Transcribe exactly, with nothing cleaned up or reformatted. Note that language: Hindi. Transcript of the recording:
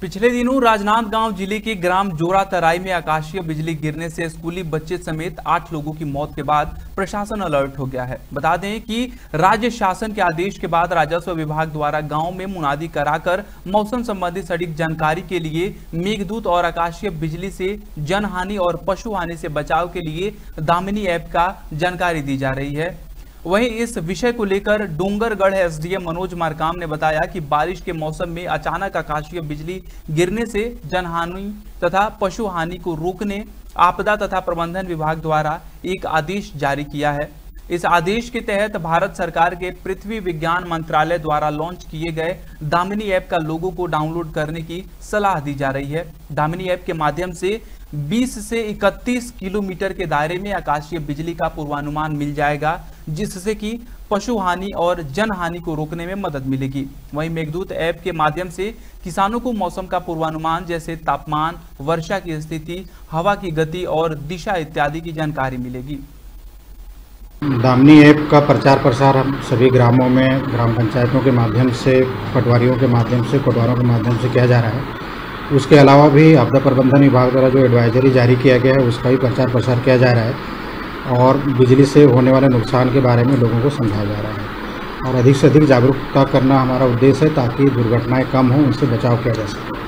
पिछले दिनों राजनांदगांव जिले के ग्राम जोरा तराई में आकाशीय बिजली गिरने से स्कूली बच्चे समेत आठ लोगों की मौत के बाद प्रशासन अलर्ट हो गया है। बता दें कि राज्य शासन के आदेश के बाद राजस्व विभाग द्वारा गांव में मुनादी कराकर मौसम संबंधी सटीक जानकारी के लिए मेघदूत और आकाशीय बिजली से जनहानि और पशु हानि से बचाव के लिए दामिनी ऐप का जानकारी दी जा रही है। वहीं इस विषय को लेकर डोंगरगढ़ एसडीएम मनोज मारकाम ने बताया कि बारिश के मौसम में अचानक आकाशीय बिजली गिरने से जनहानि तथा पशु हानि को रोकने आपदा तथा प्रबंधन विभाग द्वारा एक आदेश जारी किया है। इस आदेश के तहत भारत सरकार के पृथ्वी विज्ञान मंत्रालय द्वारा लॉन्च किए गए दामिनी ऐप का लोगों को डाउनलोड करने की सलाह दी जा रही है। दामिनी ऐप के माध्यम से बीस से इकतीस किलोमीटर के दायरे में आकाशीय बिजली का पूर्वानुमान मिल जाएगा, जिससे कि पशु हानि और जन हानि को रोकने में मदद मिलेगी। वहीं मेघदूत ऐप के माध्यम से किसानों को मौसम का पूर्वानुमान जैसे तापमान, वर्षा की स्थिति, हवा की गति और दिशा इत्यादि की जानकारी मिलेगी। दामिनी ऐप का प्रचार प्रसार हम सभी ग्रामों में, ग्राम पंचायतों के माध्यम से, पटवारियों के माध्यम से, कोटवारों के माध्यम से किया जा रहा है। उसके अलावा भी आपदा प्रबंधन विभाग द्वारा जो एडवाइजरी जारी किया गया है उसका भी प्रचार प्रसार किया जा रहा है और बिजली से होने वाले नुकसान के बारे में लोगों को समझाया जा रहा है और अधिक से अधिक जागरूकता करना हमारा उद्देश्य है ताकि दुर्घटनाएं कम हों, उनसे बचाव किया जा सके।